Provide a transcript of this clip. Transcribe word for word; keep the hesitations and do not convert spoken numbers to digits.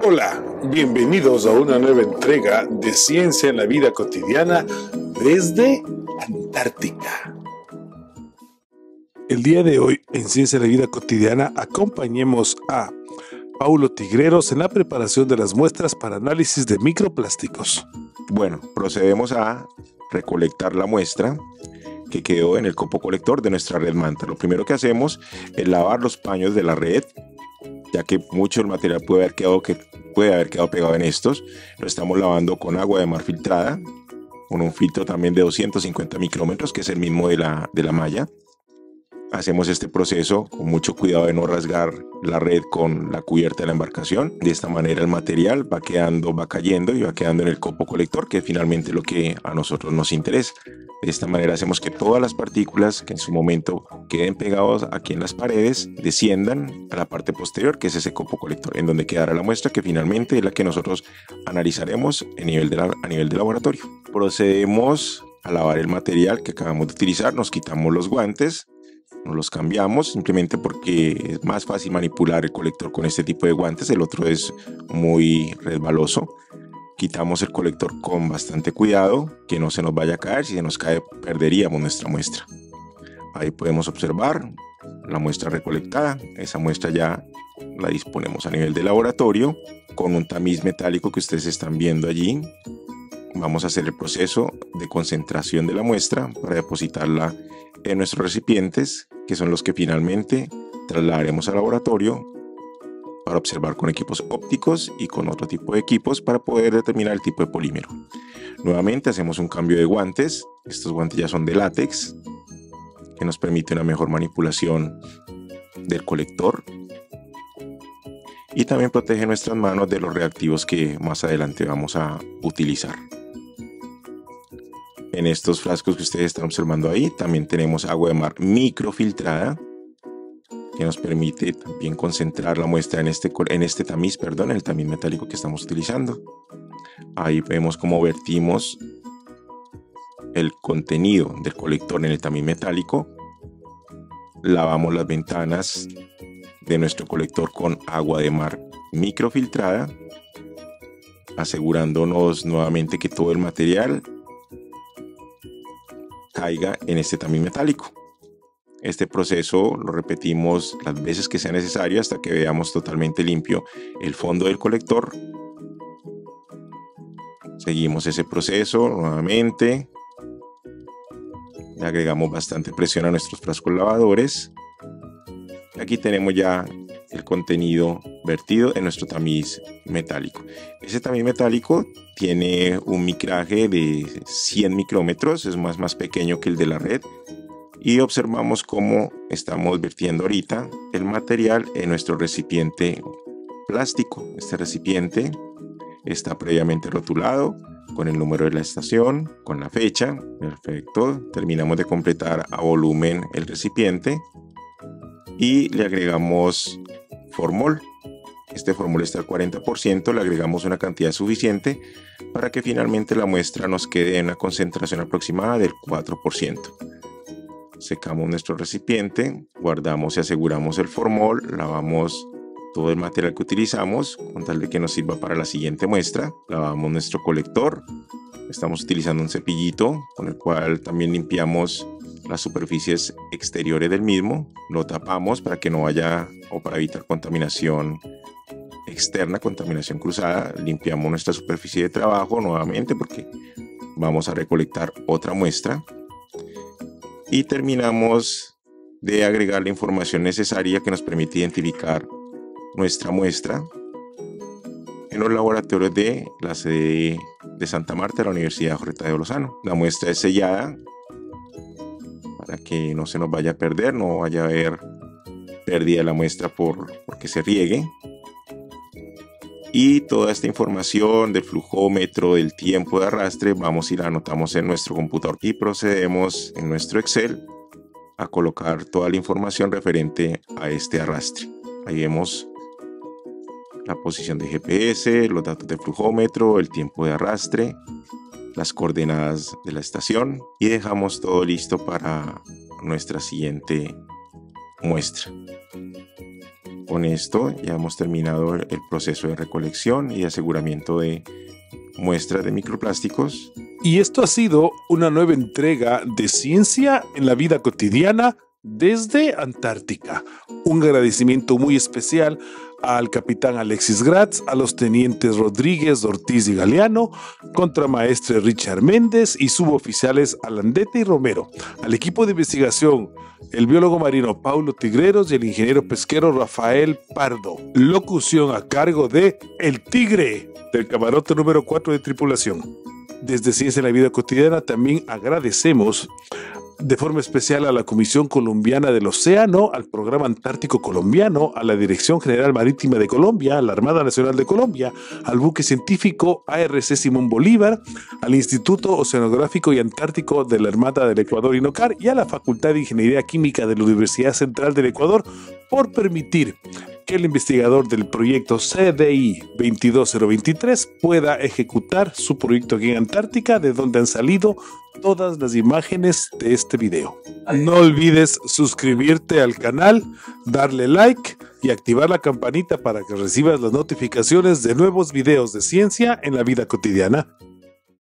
Hola, bienvenidos a una nueva entrega de Ciencia en la Vida Cotidiana desde Antártica. El día de hoy, en Ciencia en la Vida Cotidiana, acompañemos a Paulo Tigreros en la preparación de las muestras para análisis de microplásticos. Bueno, procedemos a recolectar la muestra que quedó en el copo colector de nuestra red manta. Lo primero que hacemos es lavar los paños de la red, ya que mucho del material puede haber quedado, que puede haber quedado pegado en estos. Lo estamos lavando con agua de mar filtrada, con un filtro también de doscientos cincuenta micrómetros, que es el mismo de la, de la malla. Hacemos este proceso con mucho cuidado de no rasgar la red con la cubierta de la embarcación. De esta manera el material va quedando, va cayendo y va quedando en el copo colector, que es finalmente lo que a nosotros nos interesa. De esta manera hacemos que todas las partículas que en su momento queden pegadas aquí en las paredes desciendan a la parte posterior, que es ese copo colector, en donde quedará la muestra que finalmente es la que nosotros analizaremos a nivel de, la, a nivel de laboratorio. Procedemos a lavar el material que acabamos de utilizar, nos quitamos los guantes. Nos los cambiamos simplemente porque es más fácil manipular el colector con este tipo de guantes. El otro es muy resbaloso. Quitamos el colector con bastante cuidado, que no se nos vaya a caer. Si se nos cae, perderíamos nuestra muestra. Ahí podemos observar la muestra recolectada. Esa muestra ya la disponemos a nivel de laboratorio con un tamiz metálico que ustedes están viendo allí. Vamos a hacer el proceso de concentración de la muestra para depositarla en nuestros recipientes, que son los que finalmente trasladaremos al laboratorio para observar con equipos ópticos y con otro tipo de equipos para poder determinar el tipo de polímero. Nuevamente hacemos un cambio de guantes. Estos guantes ya son de látex, que nos permite una mejor manipulación del colector y también protege nuestras manos de los reactivos que más adelante vamos a utilizar. En estos frascos que ustedes están observando ahí también tenemos agua de mar microfiltrada, que nos permite también concentrar la muestra en este, en este tamiz, perdón, el tamiz metálico que estamos utilizando. Ahí vemos cómo vertimos el contenido del colector en el tamiz metálico. Lavamos las ventanas de nuestro colector con agua de mar microfiltrada, asegurándonos nuevamente que todo el material caiga en este tamiz metálico. Este proceso lo repetimos las veces que sea necesario hasta que veamos totalmente limpio el fondo del colector. Seguimos ese proceso nuevamente. Le agregamos bastante presión a nuestros frascos lavadores. Aquí tenemos ya el contenido vertido en nuestro tamiz metálico. Ese tamiz metálico tiene un micraje de cien micrómetros, es más, más pequeño que el de la red. Y observamos cómo estamos vertiendo ahorita el material en nuestro recipiente plástico. Este recipiente está previamente rotulado con el número de la estación, con la fecha. Perfecto. Terminamos de completar a volumen el recipiente y le agregamos formol. Este formol está al cuarenta por ciento, le agregamos una cantidad suficiente para que finalmente la muestra nos quede en una concentración aproximada del cuatro por ciento. Secamos nuestro recipiente, guardamos y aseguramos el formol, lavamos todo el material que utilizamos con tal de que nos sirva para la siguiente muestra. Lavamos nuestro colector, estamos utilizando un cepillito con el cual también limpiamos las superficies exteriores del mismo, lo tapamos para que no vaya o para evitar contaminación externa, contaminación cruzada. Limpiamos nuestra superficie de trabajo nuevamente porque vamos a recolectar otra muestra y terminamos de agregar la información necesaria que nos permite identificar nuestra muestra en los laboratorios de la sede de Santa Marta de la Universidad Jorge Tadeo Lozano. La muestra es sellada para que no se nos vaya a perder, no vaya a haber pérdida de la muestra por porque se riegue. Y toda esta información del flujómetro, del tiempo de arrastre, vamos y la anotamos en nuestro computador y procedemos en nuestro Excel a colocar toda la información referente a este arrastre. Ahí vemos la posición de G P S, los datos de flujómetro, el tiempo de arrastre, las coordenadas de la estación y dejamos todo listo para nuestra siguiente muestra. con esto ya hemos terminado el, el proceso de recolección y aseguramiento de muestras de microplásticos. Y esto ha sido una nueva entrega de Ciencia en la Vida Cotidiana desde Antártica. Un agradecimiento muy especial al capitán Alexis Gratz, a los tenientes Rodríguez, Ortiz y Galeano, contramaestre Richard Méndez y suboficiales Alandete y Romero, al equipo de investigación, el biólogo marino Paulo Tigreros y el ingeniero pesquero Rafael Pardo. Locución a cargo de El Tigre, del camarote número cuatro de tripulación. Desde Ciencia en la Vida Cotidiana también agradecemos de forma especial a la Comisión Colombiana del Océano, al Programa Antártico Colombiano, a la Dirección General Marítima de Colombia, a la Armada Nacional de Colombia, al buque científico A R C Simón Bolívar, al Instituto Oceanográfico y Antártico de la Armada del Ecuador INOCAR y a la Facultad de Ingeniería Química de la Universidad Central del Ecuador por permitir que el investigador del proyecto C D I veintidós cero veintitrés pueda ejecutar su proyecto aquí en Antártica, de donde han salido todas las imágenes de este video. No olvides suscribirte al canal, darle like y activar la campanita para que recibas las notificaciones de nuevos videos de ciencia en la vida cotidiana.